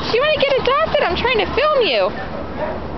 You want to get adopted? I'm trying to film you.